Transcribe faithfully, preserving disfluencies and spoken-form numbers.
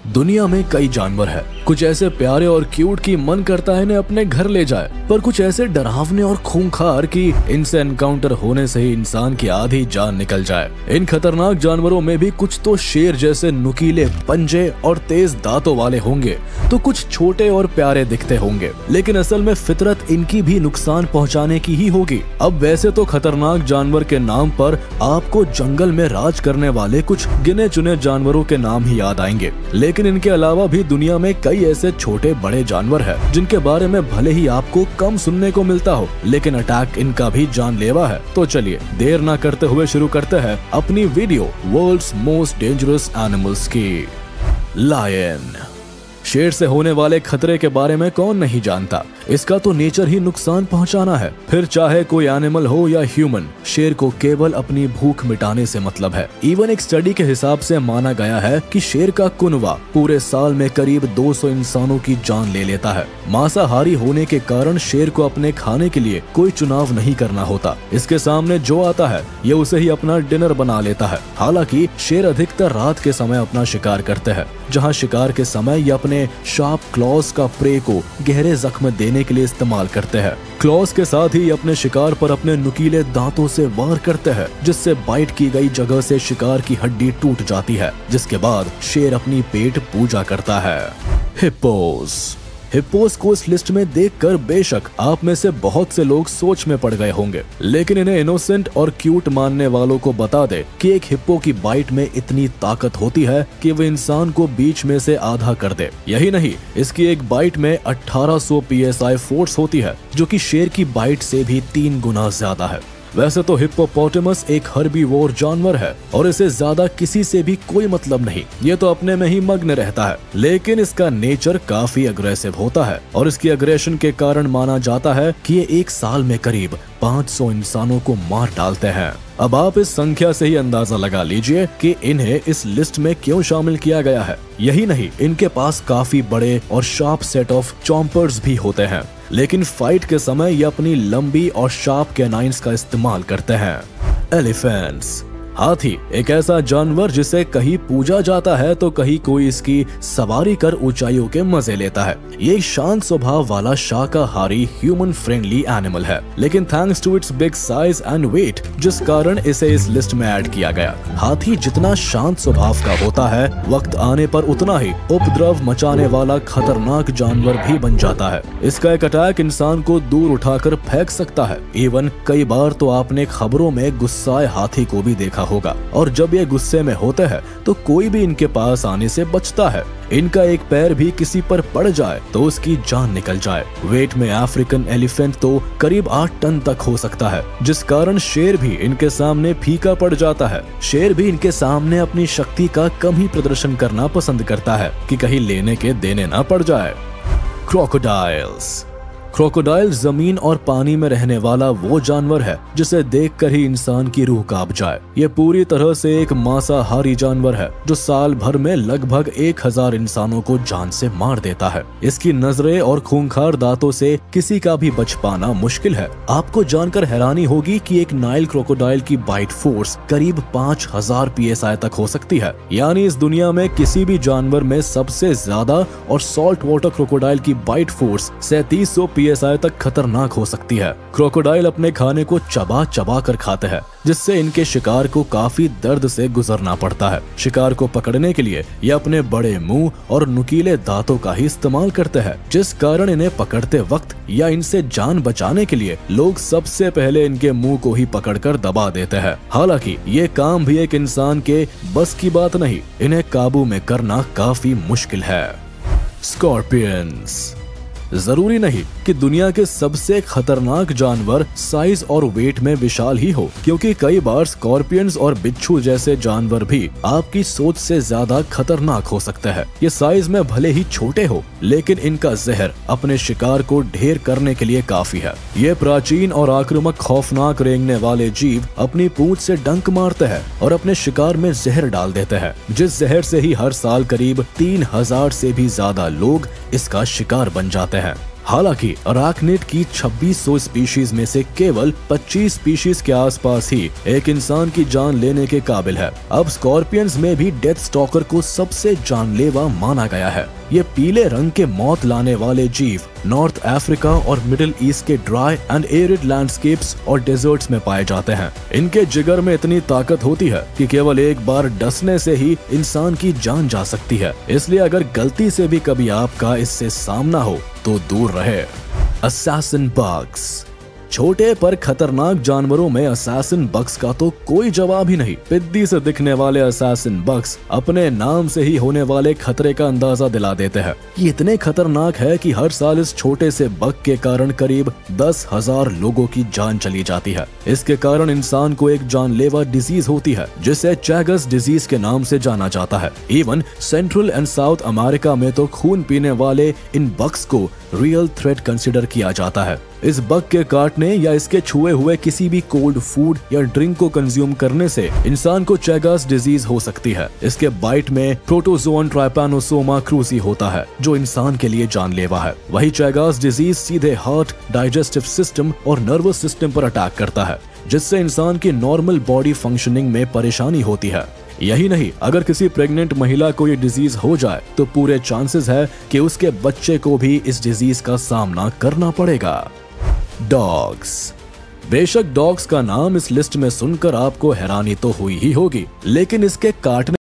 दुनिया में कई जानवर हैं, कुछ ऐसे प्यारे और क्यूट कि मन करता है इन्हें अपने घर ले जाए, पर कुछ ऐसे डरावने और खूंखार कि इनसे एनकाउंटर होने से ही इंसान की आधी जान निकल जाए। इन खतरनाक जानवरों में भी कुछ तो शेर जैसे नुकीले पंजे और तेज दांतों वाले होंगे, तो कुछ छोटे और प्यारे दिखते होंगे, लेकिन असल में फितरत इनकी भी नुकसान पहुंचाने की ही होगी। अब वैसे तो खतरनाक जानवर के नाम पर आपको जंगल में राज करने वाले कुछ गिने चुने जानवरों के नाम ही याद आएंगे, लेकिन इनके अलावा भी दुनिया में कई ऐसे छोटे बड़े जानवर हैं जिनके बारे में भले ही आपको कम सुनने को मिलता हो, लेकिन अटैक इनका भी जानलेवा है। तो चलिए देर ना करते हुए शुरू करते हैं अपनी video world's most dangerous animals की। लायन। शेर से होने वाले खतरे के बारे में कौन नहीं जानता, इसका तो नेचर ही नुकसान पहुंचाना है, फिर चाहे कोई एनिमल हो या ह्यूमन। शेर को केवल अपनी भूख मिटाने से मतलब है। इवन एक स्टडी के हिसाब से माना गया है कि शेर का कुनवा पूरे साल में करीब दो सौ इंसानों की जान ले लेता है। मांसाहारी होने के कारण शेर को अपने खाने के लिए कोई चुनाव नहीं करना होता, इसके सामने जो आता है ये उसे ही अपना डिनर बना लेता है। हालांकि शेर अधिकतर रात के समय अपना शिकार करते हैं, जहाँ शिकार के समय ये अपने शार्प क्लॉज का प्रे को गहरे जख्म देने के लिए इस्तेमाल करते हैं। क्लॉज के साथ ही अपने शिकार पर अपने नुकीले दांतों से वार करते हैं, जिससे बाइट की गई जगह से शिकार की हड्डी टूट जाती है, जिसके बाद शेर अपनी पेट पूजा करता है। हिप्पोस। हिप्पोस को इस लिस्ट में देखकर बेशक आप में से बहुत से लोग सोच में पड़ गए होंगे, लेकिन इन्हें इनोसेंट और क्यूट मानने वालों को बता दे कि एक हिप्पो की बाइट में इतनी ताकत होती है कि वह इंसान को बीच में से आधा कर दे। यही नहीं, इसकी एक बाइट में अठारह सौ पी एस आई फोर्स होती है, जो कि शेर की बाइट से भी तीन गुना ज्यादा है। वैसे तो हिप्पोपोटेमस एक हर्बीवोर जानवर है और इसे ज्यादा किसी से भी कोई मतलब नहीं, ये तो अपने में ही मग्न रहता है, लेकिन इसका नेचर काफी अग्रेसिव होता है और इसकी अग्रेशन के कारण माना जाता है कि ये एक साल में करीब पाँच सौ इंसानों को मार डालते हैं। अब आप इस संख्या से ही अंदाजा लगा लीजिए कि इन्हें इस लिस्ट में क्यों शामिल किया गया है। यही नहीं, इनके पास काफी बड़े और शार्प सेट ऑफ चॉम्पर्स भी होते हैं, लेकिन फाइट के समय ये अपनी लंबी और शार्प कैनाइन्स का इस्तेमाल करते हैं। एलिफेंट्स। हाथी एक ऐसा जानवर जिसे कहीं पूजा जाता है तो कहीं कोई इसकी सवारी कर ऊंचाइयों के मजे लेता है। ये शांत स्वभाव वाला शाकाहारी ह्यूमन फ्रेंडली एनिमल है, लेकिन thanks to its big size and weight, जिस कारण इसे इस लिस्ट में ऐड किया गया। हाथी जितना शांत स्वभाव का होता है, वक्त आने पर उतना ही उपद्रव मचाने वाला खतरनाक जानवर भी बन जाता है। इसका एक अटैक इंसान को दूर उठाकर फेंक सकता है। इवन कई बार तो आपने खबरों में गुस्साए हाथी को भी देखा होगा, और जब ये गुस्से में होते हैं तो कोई भी इनके पास आने से बचता है। इनका एक पैर भी किसी पर पड़ जाए तो उसकी जान निकल जाए। वेट में अफ्रीकन एलिफेंट तो करीब आठ टन तक हो सकता है, जिस कारण शेर भी इनके सामने फीका पड़ जाता है। शेर भी इनके सामने अपनी शक्ति का कम ही प्रदर्शन करना पसंद करता है कि कहीं लेने के देने ना पड़ जाए। क्रोकोडाइल्स। क्रोकोडाइल जमीन और पानी में रहने वाला वो जानवर है जिसे देखकर ही इंसान की रूह कांप जाए। ये पूरी तरह से एक मांसाहारी जानवर है जो साल भर में लगभग एक हजार इंसानों को जान से मार देता है। इसकी नजरें और खूंखार दांतों से किसी का भी बच पाना मुश्किल है। आपको जानकर हैरानी होगी कि एक नाइल क्रोकोडाइल की बाइट फोर्स करीब पाँच हजार पी एस आई तक हो सकती है, यानी इस दुनिया में किसी भी जानवर में सबसे ज्यादा। और सॉल्ट वाटर क्रोकोडाइल की बाइट फोर्स सैंतीस सौ पी एस आई तक खतरनाक हो सकती है। क्रोकोडाइल अपने खाने को चबा चबा कर खाते हैं, जिससे इनके शिकार को काफी दर्द से गुजरना पड़ता है। शिकार को पकड़ने के लिए ये अपने बड़े मुंह और नुकीले दांतों का ही इस्तेमाल करते हैं, जिस कारण इन्हें पकड़ते वक्त या इनसे जान बचाने के लिए लोग सबसे पहले इनके मुंह को ही पकड़कर दबा देते हैं। हालांकि ये काम भी एक इंसान के बस की बात नहीं, इन्हें काबू में करना काफी मुश्किल है। स्कॉर्पियंस। जरूरी नहीं कि दुनिया के सबसे खतरनाक जानवर साइज और वेट में विशाल ही हो, क्योंकि कई बार स्कॉर्पियंस और बिच्छू जैसे जानवर भी आपकी सोच से ज्यादा खतरनाक हो सकते हैं। ये साइज में भले ही छोटे हो, लेकिन इनका जहर अपने शिकार को ढेर करने के लिए काफी है। ये प्राचीन और आक्रामक खौफनाक रेंगने वाले जीव अपनी पूंछ से डंक मारते हैं और अपने शिकार में जहर डाल देते हैं, जिस जहर से ही हर साल करीब तीन हजार से भी ज्यादा लोग इसका शिकार बन जाते हैं। हालांकि अराक्निड की छब्बीस सौ स्पीशीज में से केवल पच्चीस स्पीशीज के आसपास ही एक इंसान की जान लेने के काबिल है। अब स्कॉर्पियंस में भी डेथ स्टॉकर को सबसे जानलेवा माना गया है। ये पीले रंग के मौत लाने वाले जीव नॉर्थ अफ्रीका और मिडिल ईस्ट के ड्राई एंड एरिड लैंडस्केप्स और डेजर्ट्स में पाए जाते हैं। इनके जिगर में इतनी ताकत होती है कि केवल एक बार डसने से ही इंसान की जान जा सकती है। इसलिए अगर गलती से भी कभी आपका इससे सामना हो तो दूर रहे। Assassin bugs. छोटे पर खतरनाक जानवरों में असैसिन बग्स का तो कोई जवाब ही नहीं। पिद्दी से दिखने वाले असैसिन बग्स अपने नाम से ही होने वाले खतरे का अंदाजा दिला देते हैं। ये इतने खतरनाक है कि हर साल इस छोटे से बग के कारण करीब दस हजार लोगों की जान चली जाती है। इसके कारण इंसान को एक जानलेवा डिजीज होती है जिसे चैगस डिजीज के नाम से जाना जाता है। Even Central and South America में तो खून पीने वाले इन बग्स को रियल थ्रेट कंसिडर किया जाता है। इस बग के काटने या इसके छुए हुए किसी भी कोल्ड फूड या ड्रिंक को कंज्यूम करने से इंसान को चैगस डिजीज हो सकती है। इसके बाइट में प्रोटोजोन ट्राइपैनोसोमा क्रूसी होता है जो इंसान के लिए जानलेवा है। वही चैगस डिजीज सीधे हार्ट, डाइजेस्टिव सिस्टम और नर्वस सिस्टम पर अटैक करता है जिससे इंसान की नॉर्मल बॉडी फंक्शनिंग में परेशानी होती है। यही नहीं, अगर किसी प्रेग्नेंट महिला को ये डिजीज हो जाए तो पूरे चांसेस है कि उसके बच्चे को भी इस डिजीज का सामना करना पड़ेगा। डॉग्स। बेशक डॉग्स का नाम इस लिस्ट में सुनकर आपको हैरानी तो हुई ही होगी, लेकिन इसके काटने